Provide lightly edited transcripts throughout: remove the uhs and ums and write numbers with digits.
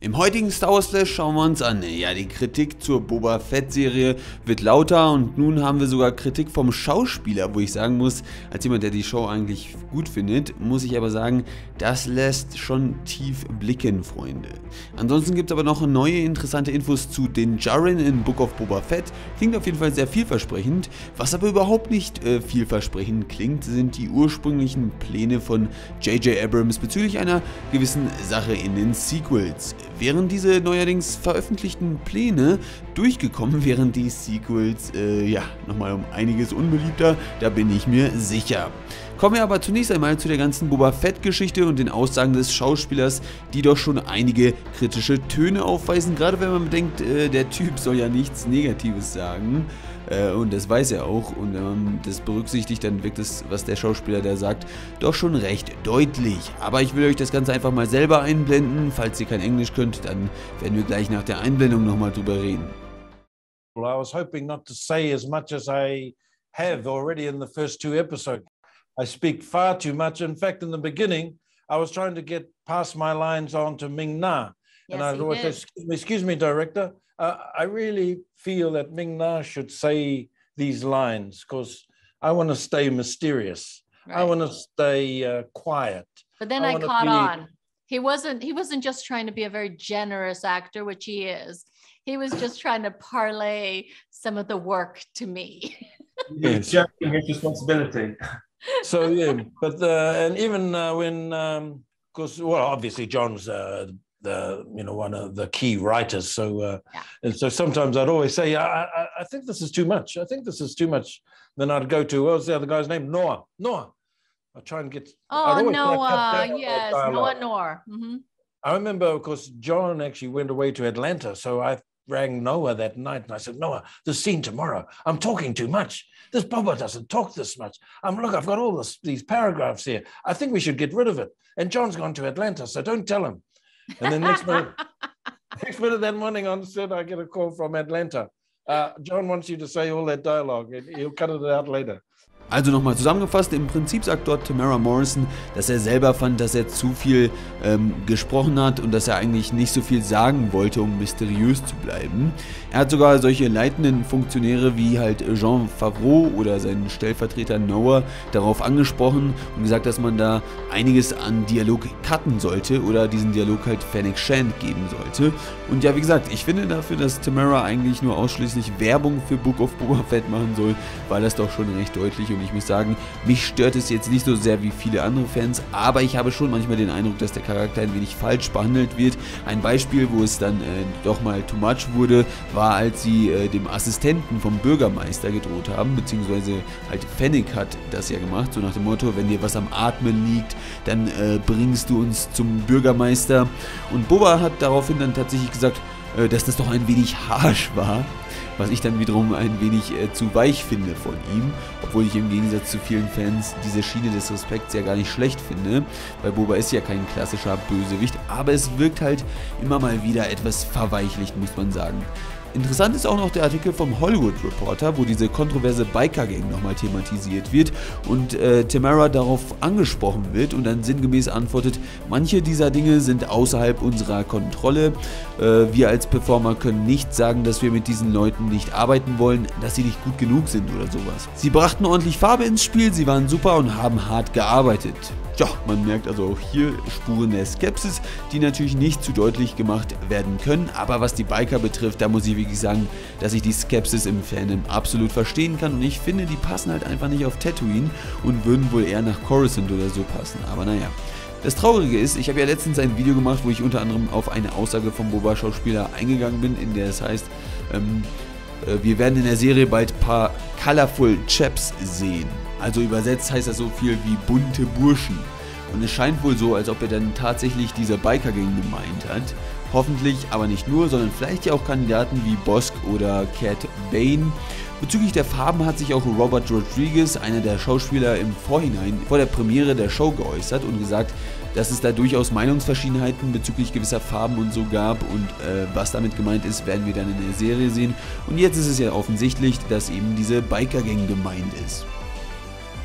Im heutigen Star Wars Flash schauen wir uns an. Ja, die Kritik zur Boba Fett Serie wird lauter und nun haben wir sogar Kritik vom Schauspieler, wo ich sagen muss, als jemand, der die Show eigentlich gut findet, muss ich aber sagen, das lässt schon tief blicken, Freunde. Ansonsten gibt es aber noch neue interessante Infos zu den Djarin in Book of Boba Fett. Klingt auf jeden Fall sehr vielversprechend. Was aber überhaupt nicht vielversprechend klingt, sind die ursprünglichen Pläne von J.J. Abrams bezüglich einer gewissen Sache in den Sequels. Wären diese neuerdings veröffentlichten Pläne durchgekommen, wären die Sequels nochmal um einiges unbeliebter, da bin ich mir sicher. Kommen wir aber zunächst einmal zu der ganzen Boba Fett Geschichte und den Aussagen des Schauspielers, die doch schon einige kritische Töne aufweisen, gerade wenn man bedenkt, der Typ soll ja nichts Negatives sagen. Und das weiß er auch, und wenn man das berücksichtigt, dann wirkt es, was der Schauspieler da sagt, doch schon recht deutlich. Aber ich will euch das Ganze einfach mal selber einblenden. Falls ihr kein Englisch könnt, dann werden wir gleich nach der Einblendung nochmal drüber reden. Well, I was hoping not to say as much as I have already in the first 2 episodes. I speak far too much. In fact, in the beginning, I was trying to get past my lines on to Ming-Na. Yes, And I'd always say, excuse me, director, I really feel that Ming-Na should say these lines because I want to stay mysterious. Right. I want to stay quiet. But then I caught on. He wasn't just trying to be a very generous actor, which he is. He was just trying to parlay some of the work to me. He's sharing his responsibility. So yeah, but and even when, because well, obviously John's one of the key writers. So and so sometimes I'd always say, I think this is too much. I think this is too much. Then I'd go to, what was the other guy's name? Noah. I try and get. Oh, Noah, yes, Noah. Mm-hmm. I remember, of course, John actually went away to Atlanta, so I rang Noah that night and I said, Noah, the scene tomorrow, I'm talking too much. This Boba doesn't talk this much. Look, I've got all these paragraphs here. I think we should get rid of it. And John's gone to Atlanta, so don't tell him. And then next minute that morning on set, I get a call from Atlanta. John wants you to say all that dialogue. He'll cut it out later. Also nochmal zusammengefasst, im Prinzip sagt dort Temuera Morrison, dass er selber fand, dass er zu viel gesprochen hat und dass er eigentlich nicht so viel sagen wollte, um mysteriös zu bleiben. Er hat sogar solche leitenden Funktionäre wie halt Jon Favreau oder seinen Stellvertreter Noah darauf angesprochen und gesagt, dass man da einiges an Dialog cutten sollte oder diesen Dialog halt Fennec Shand geben sollte. Und ja, wie gesagt, ich finde dafür, dass Temuera eigentlich nur ausschließlich Werbung für Book of Boba Fett machen soll, war das doch schon recht deutlich. Und ich muss sagen, mich stört es jetzt nicht so sehr wie viele andere Fans, aber ich habe schon manchmal den Eindruck, dass der Charakter ein wenig falsch behandelt wird. Ein Beispiel, wo es dann doch mal too much wurde, war, als sie dem Assistenten vom Bürgermeister gedroht haben, beziehungsweise halt Fennec hat das ja gemacht, so nach dem Motto, wenn dir was am Atmen liegt, dann bringst du uns zum Bürgermeister. Und Boba hat daraufhin dann tatsächlich gesagt, dass das doch ein wenig harsch war. Was ich dann wiederum ein wenig zu weich finde von ihm, obwohl ich im Gegensatz zu vielen Fans diese Schiene des Respekts ja gar nicht schlecht finde, weil Boba ist ja kein klassischer Bösewicht, aber es wirkt halt immer mal wieder etwas verweichlicht, muss man sagen. Interessant ist auch noch der Artikel vom Hollywood Reporter, wo diese kontroverse Biker-Gang nochmal thematisiert wird und Temuera darauf angesprochen wird und dann sinngemäß antwortet, manche dieser Dinge sind außerhalb unserer Kontrolle. Wir als Performer können nicht sagen, dass wir mit diesen Leuten nicht arbeiten wollen, dass sie nicht gut genug sind oder sowas. Sie brachten ordentlich Farbe ins Spiel, sie waren super und haben hart gearbeitet. Ja, man merkt also auch hier Spuren der Skepsis, die natürlich nicht zu deutlich gemacht werden können, aber was die Biker betrifft, da muss ich wirklich sagen, dass ich die Skepsis im Fandom absolut verstehen kann und ich finde, die passen halt einfach nicht auf Tatooine und würden wohl eher nach Coruscant oder so passen, aber naja. Das Traurige ist, ich habe ja letztens ein Video gemacht, wo ich unter anderem auf eine Aussage vom Boba-Schauspieler eingegangen bin, in der es heißt, wir werden in der Serie bald ein paar Colorful Chaps sehen. Also übersetzt heißt das so viel wie bunte Burschen. Und es scheint wohl so, als ob er dann tatsächlich diese Biker-Gang gemeint hat. Hoffentlich aber nicht nur, sondern vielleicht ja auch Kandidaten wie Bossk oder Cad Bane. Bezüglich der Farben hat sich auch Robert Rodriguez, einer der Schauspieler, im Vorhinein vor der Premiere der Show geäußert und gesagt, dass es da durchaus Meinungsverschiedenheiten bezüglich gewisser Farben und so gab und was damit gemeint ist, werden wir dann in der Serie sehen. Und jetzt ist es ja offensichtlich, dass eben diese Biker-Gang gemeint ist.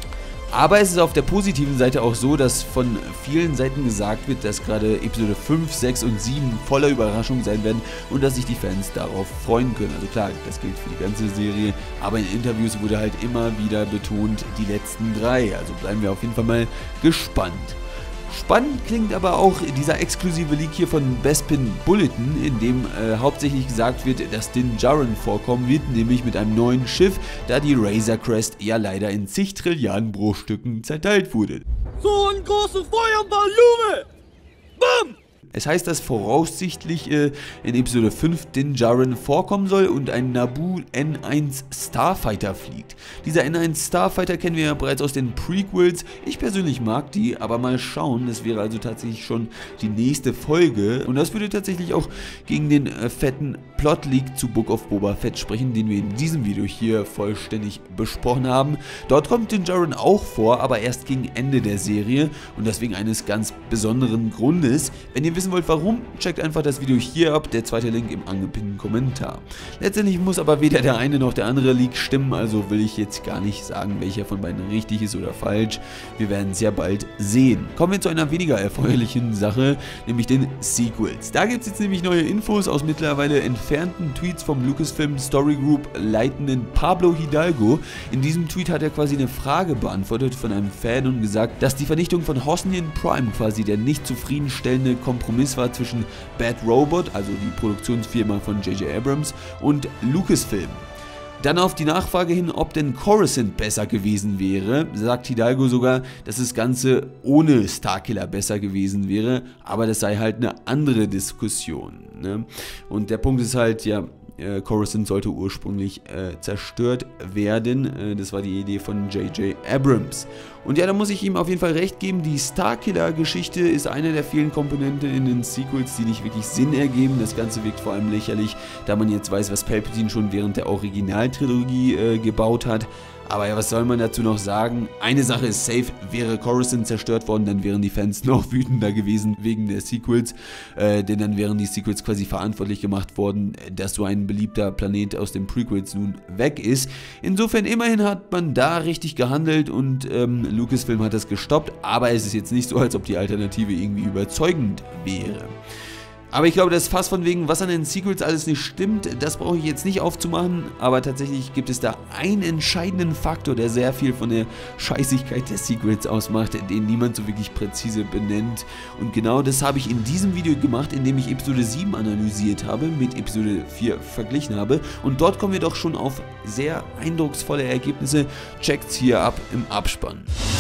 Aber es ist auf der positiven Seite auch so, dass von vielen Seiten gesagt wird, dass gerade Episode 5, 6 und 7 voller Überraschung sein werden und dass sich die Fans darauf freuen können. Also klar, das gilt für die ganze Serie, aber in Interviews wurde halt immer wieder betont, die letzten 3. Also bleiben wir auf jeden Fall mal gespannt. Spannend klingt aber auch dieser exklusive Leak hier von Bespin Bulletin, in dem hauptsächlich gesagt wird, dass Din Djarin vorkommen wird, nämlich mit einem neuen Schiff, da die Razor Crest ja leider in zig Trilliarden Bruchstücken zerteilt wurde. So ein großes Feuervolumen! Bam! Es heißt, dass voraussichtlich in Episode 5 Din Djarin vorkommen soll und ein Naboo N1 Starfighter fliegt. Dieser N1 Starfighter kennen wir ja bereits aus den Prequels. Ich persönlich mag die, aber mal schauen, das wäre also tatsächlich schon die nächste Folge. Und das würde tatsächlich auch gegen den fetten Plot-Leak zu Book of Boba Fett sprechen, den wir in diesem Video hier vollständig besprochen haben. Dort kommt Din Djarin auch vor, aber erst gegen Ende der Serie und deswegen eines ganz besonderen Grundes. Wenn ihr wissen wollt warum, checkt einfach das Video hier ab, der zweite Link im angepinnten Kommentar. Letztendlich muss aber weder der eine noch der andere Leak stimmen, also will ich jetzt gar nicht sagen, welcher von beiden richtig ist oder falsch. Wir werden es ja bald sehen. Kommen wir zu einer weniger erfreulichen Sache, nämlich den Sequels. Da gibt es jetzt nämlich neue Infos aus mittlerweile entfernten Tweets vom Lucasfilm Story Group leitenden Pablo Hidalgo. In diesem Tweet hat er quasi eine Frage beantwortet von einem Fan und gesagt, dass die Vernichtung von Hosnian Prime quasi der nicht zufriedenstellende Kompromiss war zwischen Bad Robot, also die Produktionsfirma von J.J. Abrams, und Lucasfilm. Dann auf die Nachfrage hin, ob denn Coruscant besser gewesen wäre, sagt Hidalgo sogar, dass das Ganze ohne Starkiller besser gewesen wäre, aber das sei halt eine andere Diskussion. Ne? Und der Punkt ist halt, ja, Coruscant sollte ursprünglich zerstört werden. Das war die Idee von J.J. Abrams. Und ja, da muss ich ihm auf jeden Fall recht geben, die Starkiller-Geschichte ist eine der vielen Komponenten in den Sequels, die nicht wirklich Sinn ergeben. Das Ganze wirkt vor allem lächerlich, da man jetzt weiß, was Palpatine schon während der Originaltrilogie gebaut hat. Aber ja, was soll man dazu noch sagen? Eine Sache ist safe, wäre Coruscant zerstört worden, dann wären die Fans noch wütender gewesen wegen der Sequels, denn dann wären die Sequels quasi verantwortlich gemacht worden, dass so ein beliebter Planet aus den Prequels nun weg ist. Insofern immerhin hat man da richtig gehandelt und Lucasfilm hat das gestoppt, aber es ist jetzt nicht so, als ob die Alternative irgendwie überzeugend wäre. Aber ich glaube, das Fass von wegen, was an den Sequels alles nicht stimmt, das brauche ich jetzt nicht aufzumachen, aber tatsächlich gibt es da einen entscheidenden Faktor, der sehr viel von der Scheißigkeit der Sequels ausmacht, den niemand so wirklich präzise benennt. Und genau das habe ich in diesem Video gemacht, in dem ich Episode 7 analysiert habe, mit Episode 4 verglichen habe. Und dort kommen wir doch schon auf sehr eindrucksvolle Ergebnisse. Checkt's hier ab im Abspann.